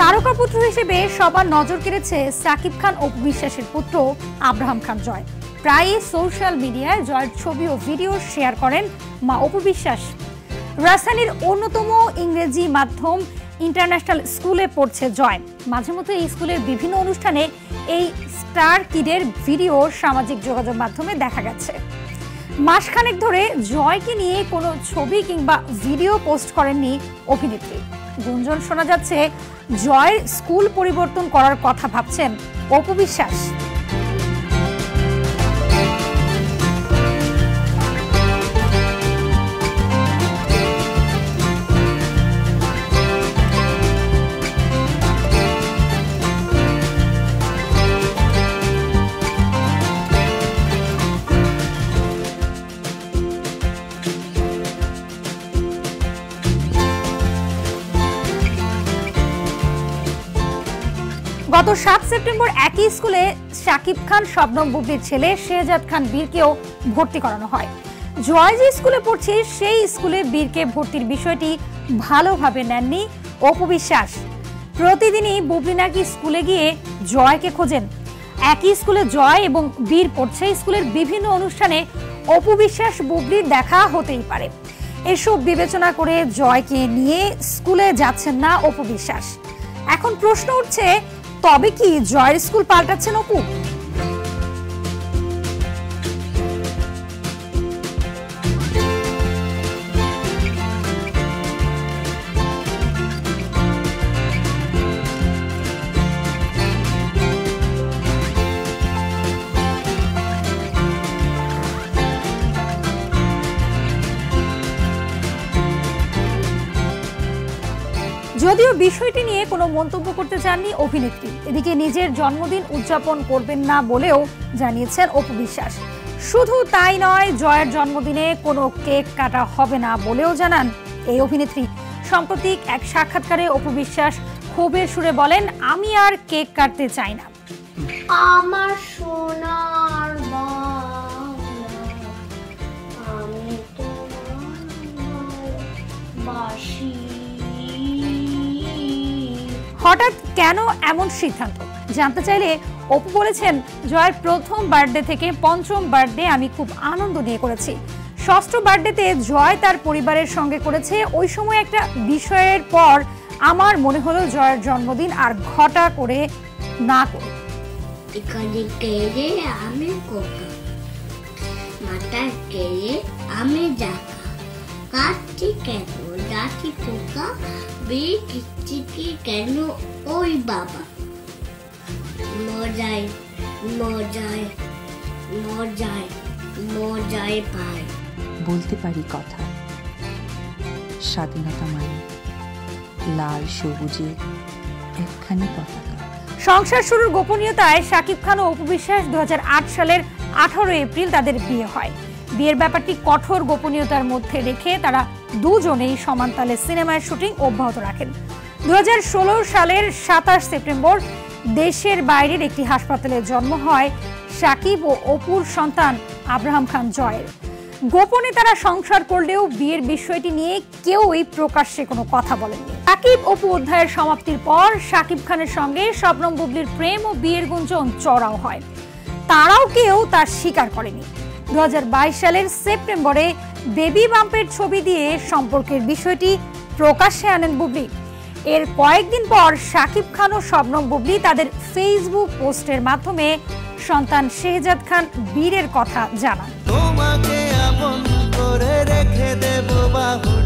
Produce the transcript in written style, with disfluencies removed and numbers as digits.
তারকাপুত্র হিসেবে সবার নজর কেড়েছে সাকিব খান অপু বিশ্বাসের পুত্র আব্রাহাম খান জয়। প্রায়ই সোশ্যাল মিডিয়ায় জয়ের ছবি ও ভিডিও শেয়ার করেন মা অপু বিশ্বাস। রাজধানীর অন্যতম ইংরেজি মাধ্যম ইন্টারন্যাশনাল স্কুলে পড়ছে জয়। মাঝে মধ্যে এই স্কুলের বিভিন্ন অনুষ্ঠানে এই স্টার কিডের ভিডিও সামাজিক যোগাযোগ মাধ্যমে দেখা গেছে। মাসখানেক ধরে জয়কে নিয়ে কোনো ছবি কিংবা ভিডিও পোস্ট করেননি অভিনেত্রী। গুঞ্জন শোনা যাচ্ছে জয়ের স্কুল পরিবর্তন করার কথা ভাবছেন অপু বিশ্বাস। গত 7 সেপ্টেম্বর একই স্কুলে শাকিব খান শবনম বুবলির ছেলে শেহজাদ খান বীরকেও ভর্তি করানো হয়। জয় যে স্কুলে পড়ছে সেই স্কুলে বীরকে ভর্তির বিষয়টি ভালোভাবে নেননি অপু বিশ্বাস। প্রতিদিনই বুবলি নাকি স্কুলে গিয়ে জয়কে খোঁজেন। একই স্কুলে জয় এবং বীর পড়ছে, স্কুলের বিভিন্ন অনুষ্ঠানে অপু বিশ্বাস বুবলির দেখা হতেই পারে। এসব বিবেচনা করে জয়কে নিয়ে স্কুলে যাচ্ছেন না অপু বিশ্বাস। এখন প্রশ্ন উঠছে, তবে কি জয়ের স্কুল পাল্টাচ্ছেন অপু? যদিও বিষয়টি নিয়ে কোনো মন্তব্য করতে চাননি অভিনেত্রী। এদিকে নিজের জন্মদিন উদযাপন করবেন না বলেও জানিয়েছেন অপু বিশ্বাস। শুধু তাই নয়, জয়ের জন্মদিনে কোনো কেক কাটা হবে না বলেও জানান এই অভিনেত্রী। সাম্প্রতিক এক সাক্ষাৎকারে অপু বিশ্বাস ক্ষোভের সুরে বলেন, আমি আর কেক কাটতে চাই না। আমার সোনার আমি বাসি। হঠাৎ কেন এমন সিদ্ধান্ত জানতে চাইলে অপু বলেছেন, জয়ের প্রথম বার্থডে থেকে পঞ্চম বার্থডে আমি খুব আনন্দ নিয়ে করেছি। ষষ্ঠ বার্থডেতে জয় তার পরিবারের সঙ্গে করেছে। ওই সময় একটা বিষয়ের পর আমার মনে হলো জয়ের জন্মদিন আর ঘটা করে না করে। এখানে কেড়ে আমি কোকা, মাথা কেড়ে আমি জাকা, কাটছি কেন ডাকি কোকা, বেয়ে কিচ্ছি কেন ওই বাবা। মজায় মজায় মজায় মজায় পাই। বলতে পারি কথা, স্বাধীনতা মানে লাল সবুজের একখানি পতাকা। সংসার শুরুর গোপনীয়তায় শাকিব খান ও অপু বিশ্বাস 2008 সালের 18 এপ্রিল তাদের বিয়ে হয়। বিয়ের ব্যাপারটি কঠোর গোপনীয়তার মধ্যে রেখে তারা দুজনেই সমান তালে সিনেমার শুটিং অব্যাহত রাখেন। 2016 সালের 27 সেপ্টেম্বর দেশের বাইরের একটি হাসপাতালে জন্ম হয় শাকিব ও অপুর সন্তান আব্রাহাম খান জয়ের। গোপনে তারা সংসার করলেও বিয়ের বিষয়টি নিয়ে কেউই প্রকাশ্যে কোনো কথা বলেননি। শাকিব অপু অধ্যায়ের সমাপ্তির পর শাকিব খানের সঙ্গে শবনম বুবলির প্রেম ও বিয়ের গুঞ্জন চড়াও হয়। তারাও কেউ তা স্বীকার করেনি। 2022 সালের সেপ্টেম্বরে বেবি বাম্পের ছবি দিয়ে সম্পর্কের বিষয়টি প্রকাশ্যে আনেন বুবলি। এর কয়েকদিন পর শাকিব খান ও শবনম বুবলি তাদের ফেসবুক পোস্টের মাধ্যমে সন্তান শেহজাদ খান বীরের কথা জানান। তোমাকে আপন করে রেখে দেব বাহুর